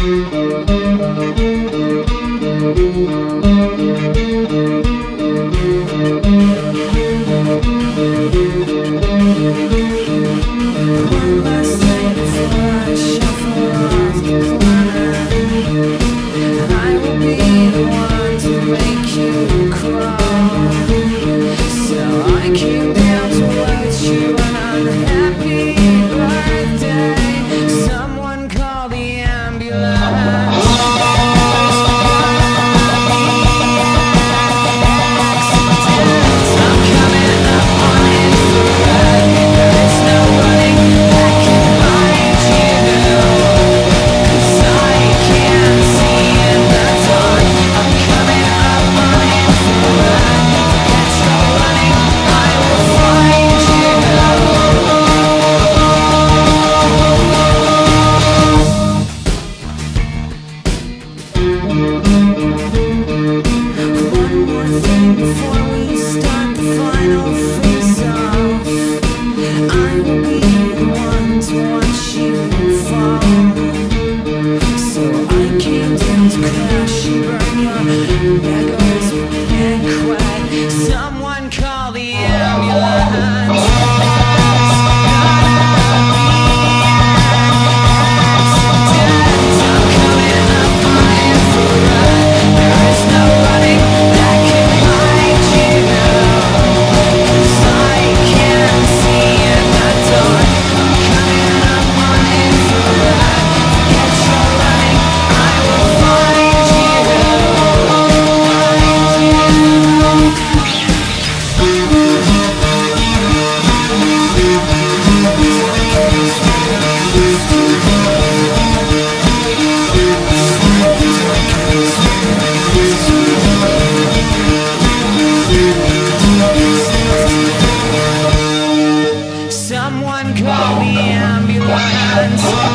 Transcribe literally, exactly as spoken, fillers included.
last thing before I shuffle off the corner, and I will be the one to make you crawl. So I came down to wish you an unhappy birthday. Someone call the ambulance. Before we start the final face-off, I will be the one to watch you fall. So I came down to crash and burn your echoes and cry. Someone call the ambulance. Someone call the ambulance.